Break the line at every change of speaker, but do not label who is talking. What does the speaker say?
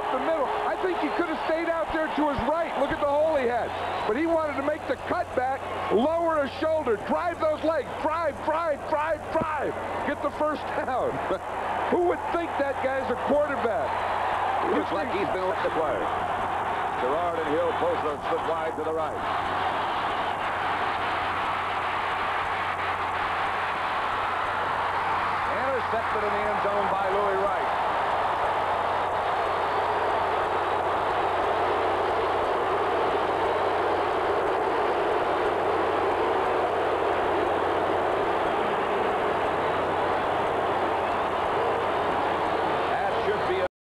the middle. I think he could have stayed out there to his right. Look at the hole he had. But he wanted to make the cutback, lower his shoulder, drive those legs, drive. Get the first down. Who would think that guy's a quarterback?
He looks like he's been let to play. Gerard and Hill both are slip wide to the right. Intercepted in the end zone